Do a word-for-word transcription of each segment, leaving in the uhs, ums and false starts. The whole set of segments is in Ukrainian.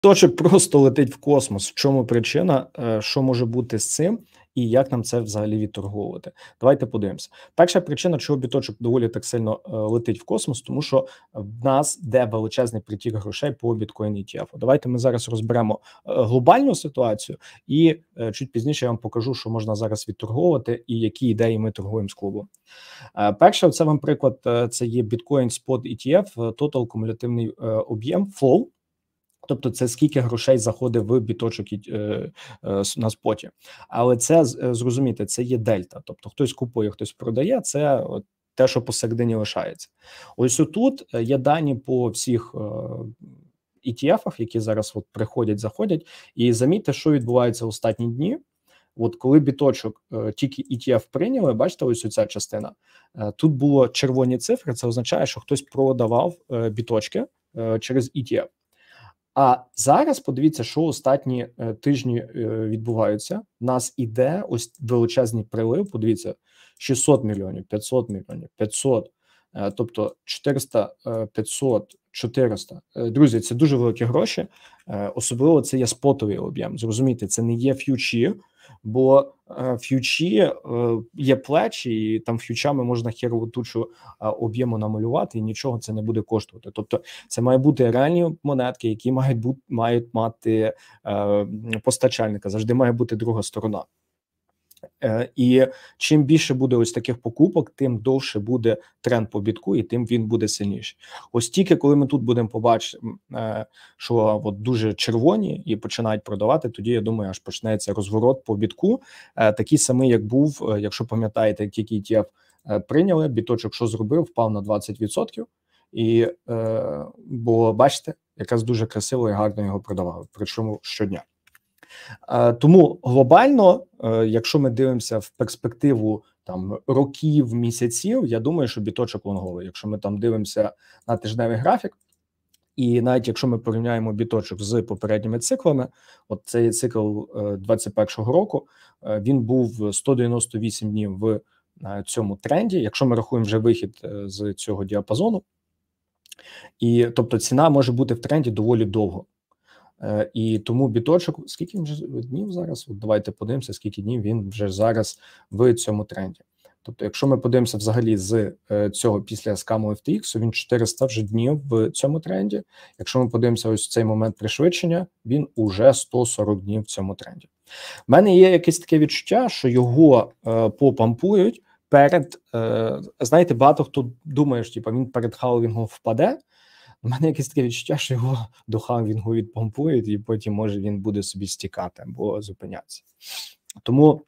Точок просто летить в космос. В чому причина? Е, що може бути з цим? І як нам це взагалі відторговувати? Давайте подивимося. Перша причина, чого біточок доволі так сильно е, летить в космос, тому що в нас де величезний притік грошей по біткоін і ті еф. Давайте ми зараз розберемо е, глобальну ситуацію, і е, чуть пізніше я вам покажу, що можна зараз відторговувати і які ідеї ми торгуємо з клубом. Е, перше, це вам приклад, е, це є біткоін спот і ті еф, Total кумулятивний е, об'єм, фол. Тобто це скільки грошей заходить в біточок і, е, е, на споті. Але це, зрозумійте, це є дельта. Тобто хтось купує, хтось продає, це от те, що посередині лишається. Ось отут є дані по всіх е, і ті ефах, які зараз от приходять, заходять. І замітьте, що відбувається в останні дні. От коли біточок е, тільки і ті еф прийняли, бачите, ось ця частина. Е, тут було червоні цифри, це означає, що хтось продавав е, біточки е, через і ті еф. А зараз подивіться, що останні е, тижні е, відбуваються. У нас іде ось величезний прилив. Подивіться, шістсот мільйонів, п'ятсот мільйонів, п'ятсот, е, тобто чотириста, е, п'ятсот, чотириста. Е, друзі, це дуже великі гроші. Е, особливо це є спотовий об'єм. Зрозумійте, це не є ф'ючі, бо е, ф'ючі е, є плечі, і там ф'ючами можна херову тучу е, об'єму намалювати, і нічого це не буде коштувати. Тобто це мають бути реальні монетки, які мають бути, мають мати е, постачальника. Завжди має бути друга сторона. Е, і чим більше буде ось таких покупок, тим довше буде тренд по бітку, і тим він буде сильніший. Ось тільки коли ми тут будемо побачити, е, що от дуже червоні і починають продавати, тоді, я думаю, аж почнеться розворот по бітку, е, такий самий, як був, е, якщо пам'ятаєте, тільки і ті еф е, прийняли, біточок що зробив, впав на двадцять відсотків, і, е, бо, бачите, якраз дуже красиво і гарно його продавали, причому щодня. Тому глобально, якщо ми дивимося в перспективу там років, місяців, я думаю, що біточок лонговий. Якщо ми там дивимося на тижневий графік, і навіть якщо ми порівняємо біточок з попередніми циклами, от цей цикл двадцять першого року, він був сто дев'яносто вісім днів в цьому тренді, якщо ми рахуємо вже вихід з цього діапазону, і тобто ціна може бути в тренді доволі довго. І тому біточок, скільки він вже днів зараз? От давайте подивимося, скільки днів він вже зараз в цьому тренді. Тобто, якщо ми подивимося взагалі з цього після скаму еф ті ікс, він чотириста вже днів в цьому тренді. Якщо ми подивимося ось цей момент пришвидшення, він уже сто сорок днів в цьому тренді. У мене є якесь таке відчуття, що його е, попампують перед, е, знаєте, багато хто думає, що типу, він перед халвінгом впаде. У мене якесь таке відчуття, що його до халвінгу відпомпують, і потім, може, він буде собі стікати або зупинятися. Тому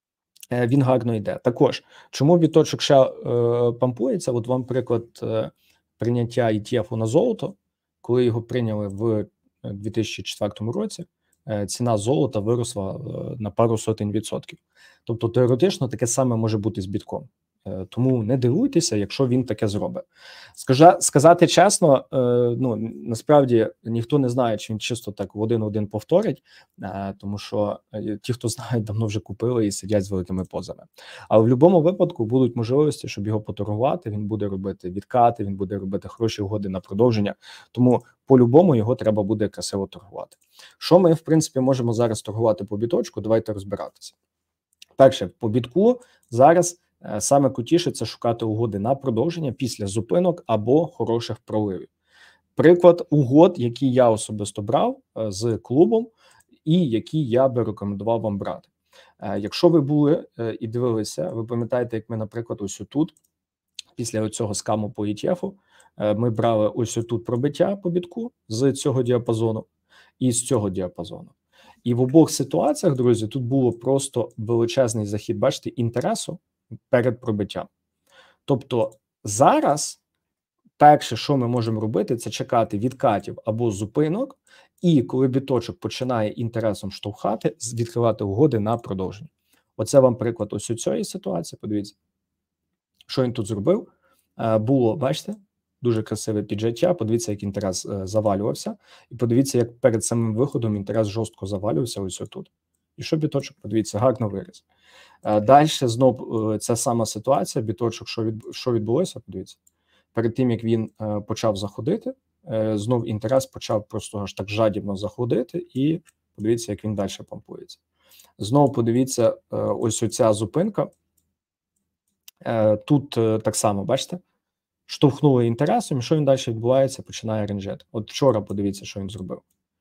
е, він гарно йде. Також, чому біточок ще е, пампується? От вам приклад е, прийняття і ті еф на золото. Коли його прийняли в дві тисячі четвертому році, е, ціна золота виросла е, на пару сотень відсотків. Тобто, теоретично, таке саме може бути з бітком. Тому не дивуйтеся, якщо він таке зробить. Скажа, сказати чесно, е, ну, насправді ніхто не знає, чи він чисто так в один-один повторить, е, тому що е, ті, хто знають, давно вже купили і сидять з великими позами. Але в будь-якому випадку будуть можливості, щоб його поторгувати, він буде робити відкати, він буде робити хороші угоди на продовження, тому по-любому його треба буде красиво торгувати. Що ми, в принципі, можемо зараз торгувати по біточку? Давайте розбиратися. Перше, по бітку зараз саме крутіше – це шукати угоди на продовження після зупинок або хороших проливів. Приклад угод, які я особисто брав з клубом і які я би рекомендував вам брати. Якщо ви були і дивилися, ви пам'ятаєте, як ми, наприклад, ось тут, після цього скаму по і ті еф, ми брали ось тут пробиття по бітку з цього діапазону і з цього діапазону. І в обох ситуаціях, друзі, тут було просто величезний захід, бачите, інтересу перед пробиттям. Тобто зараз перше, що ми можемо робити, це чекати відкатів або зупинок, і коли біточок починає інтересом штовхати, відкривати угоди на продовження. Оце вам приклад ось у цієї ситуації, подивіться. Що він тут зробив? Було, бачите, дуже красиве піджаття, подивіться, як інтерес завалювався, і подивіться, як перед самим виходом інтерес жорстко завалювався ось тут. І що біточок, подивіться, гарно виріс. Далі знов ця сама ситуація, біточок, що, від, що відбулося, подивіться. Перед тим, як він почав заходити, е, знов інтерес почав просто аж так жадібно заходити, і подивіться, як він далі пампується. Знову подивіться, е, ось оця зупинка. Е, тут е, так само, бачите, штовхнули інтересом, і що він далі відбувається, починає ренжити. От вчора подивіться, що він зробив.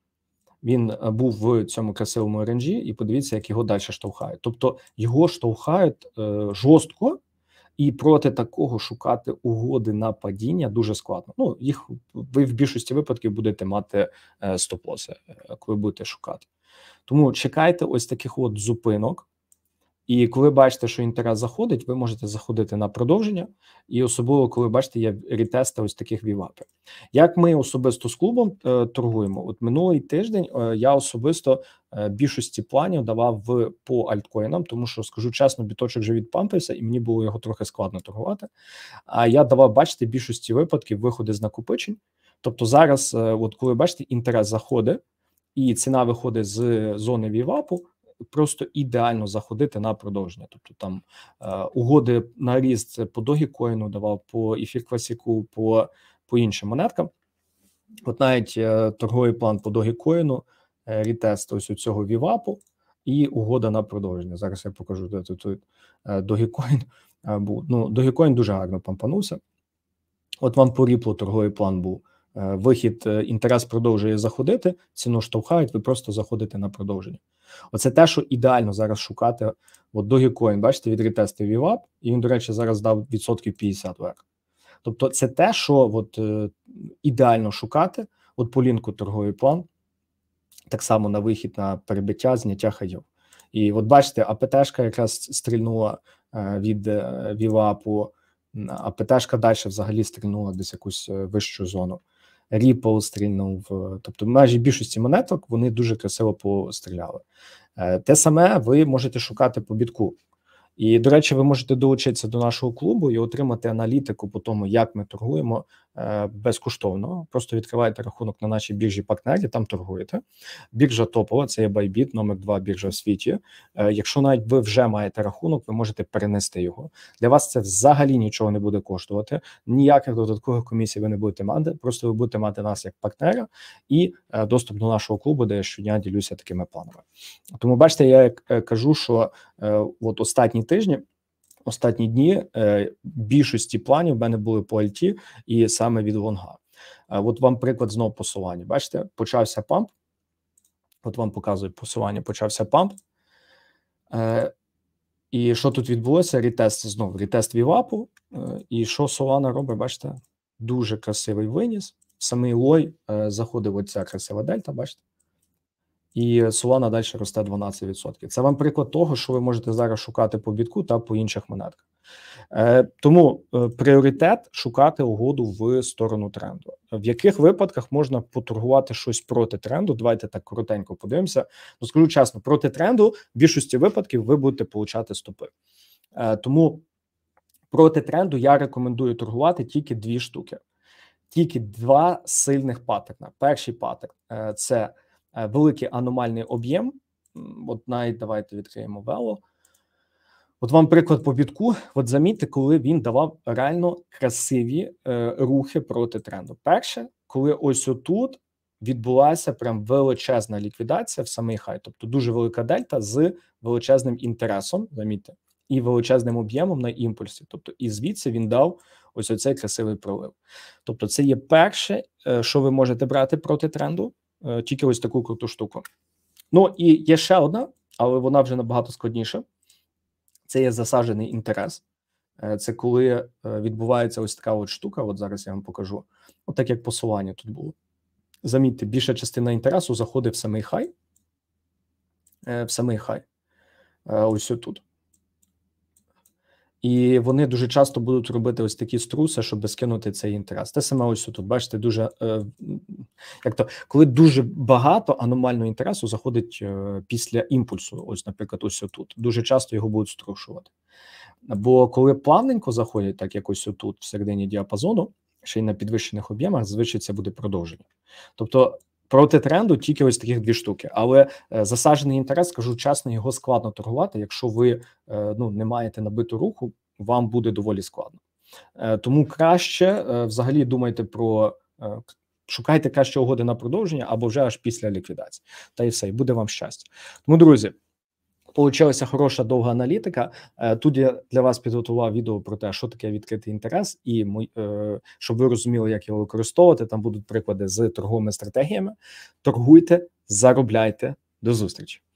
Він е, був в цьому красивому ренжі, і подивіться, як його далі штовхають. Тобто його штовхають е, жорстко, і проти такого шукати угоди на падіння дуже складно. Ну, їх ви в більшості випадків будете мати е, стоп-лоси, е, коли будете шукати. Тому чекайте ось таких от зупинок. І коли бачите, що інтерес заходить, ви можете заходити на продовження, і особливо, коли бачите, є рітести ось таких вівапів. Як ми особисто з клубом е, торгуємо? От минулий тиждень е, я особисто е, більшості планів давав в по альткоїнам, тому що, скажу чесно, біточок вже відпампився, і мені було його трохи складно торгувати. А я давав, бачите, більшості випадків виходи з накопичень. Тобто зараз, е, от коли бачите, інтерес заходить, і ціна виходить з зони вівапу, просто ідеально заходити на продовження. Тобто там е, угоди на ріст по Dogecoin давав, по Ефір Класіку, по, по іншим монеткам. От навіть е, торговий план по Dogecoin, е, рітест ось у цього вівапу і угода на продовження. Зараз я покажу, де тут е, Dogecoin е, був. Ну, Dogecoin дуже гарно пампанувся. От вам по Ripple торговий план був. Е, вихід, е, інтерес продовжує заходити, ціну штовхають, ви просто заходите на продовження. Оце те, що ідеально зараз шукати. От Dogecoin, бачите, від ретестив вівап, і він, до речі, зараз дав відсотків п'ятдесят вверх. Тобто це те, що от, е, ідеально шукати. От по лінку торговий план, так само на вихід, на перебиття, зняття хаїв. І от бачите, АПТшка якраз стрільнула е, від е, вівапу, АПТшка далі взагалі стрільнула десь якусь е, вищу зону. Ripple стрільнув, тобто майже більшості монеток вони дуже красиво постріляли. Те саме ви можете шукати по бітку. І, до речі, ви можете долучитися до нашого клубу і отримати аналітику по тому, як ми торгуємо е, безкоштовно. Просто відкриваєте рахунок на нашій біржі партнері, там торгуєте. Біржа топова, це є Bybit, номер два біржа в світі. Е, якщо навіть ви вже маєте рахунок, ви можете перенести його. Для вас це взагалі нічого не буде коштувати, ніяких додаткових комісій ви не будете мати, просто ви будете мати нас як партнера і е, доступ до нашого клубу, де я щодня ділюся такими планами. Тому, бачите, я кажу, що е, от останні тижні, останні дні е, більшості планів в мене були по альті і саме від лонга. Е, от вам приклад знову посування. Бачите, почався памп. От вам показує посування, почався памп. Е, і що тут відбулося? Рітест знову, рітест вівапу. Е, і що Solana робить, бачите? Дуже красивий виніс. Самий лой е, заходив оця красива дельта, бачите? І Solana далі росте дванадцять відсотків. Це вам приклад того, що ви можете зараз шукати по бітку та по інших монетках. Е, тому е, пріоритет шукати угоду в сторону тренду. В яких випадках можна поторгувати щось проти тренду? Давайте так коротенько подивимося. Ну, скажу чесно, проти тренду в більшості випадків ви будете получати стопи. Е, тому проти тренду я рекомендую торгувати тільки дві штуки. Тільки два сильних паттерна. Перший паттерн е, – це великий аномальний об'єм. От навіть давайте відкриємо вело. От вам приклад по бітку. От замітьте, коли він давав реально красиві е, рухи проти тренду. Перше, коли ось отут відбулася прям величезна ліквідація в самий хай. Тобто дуже велика дельта з величезним інтересом, замітьте, і величезним об'ємом на імпульсі. Тобто і звідси він дав ось оцей красивий пролив. Тобто це є перше, е, що ви можете брати проти тренду. Тільки ось таку круту штуку. Ну і є ще одна, але вона вже набагато складніша. Це є засаджений інтерес. Це коли відбувається ось така от штука, от зараз я вам покажу. От так як посилання тут було. Замітьте, більша частина інтересу заходить в самий хай. В самий хай. Ось тут. І вони дуже часто будуть робити ось такі струси, щоб скинути цей інтерес. Те саме ось тут, бачите, дуже, е, як то, коли дуже багато аномального інтересу заходить е, після імпульсу, ось, наприклад, ось тут. Дуже часто його будуть струшувати. Бо коли плавненько заходять, так як ось тут, в середині діапазону, ще й на підвищених об'ємах, зазвичай це буде продовження. Тобто, проти тренду тільки ось таких дві штуки. Але е, засаджений інтерес, скажу чесно, його складно торгувати. Якщо ви е, ну, не маєте набиту руху, вам буде доволі складно. Е, тому краще е, взагалі думайте про е, шукайте кращі угоди на продовження або вже аж після ліквідації. Та і все, і буде вам щастя. Тому, друзі, получилася хороша довга аналітика. Тут я для вас підготував відео про те, що таке відкритий інтерес, і щоб ви розуміли, як його використовувати. Там будуть приклади з торговими стратегіями. Торгуйте, заробляйте. До зустрічі.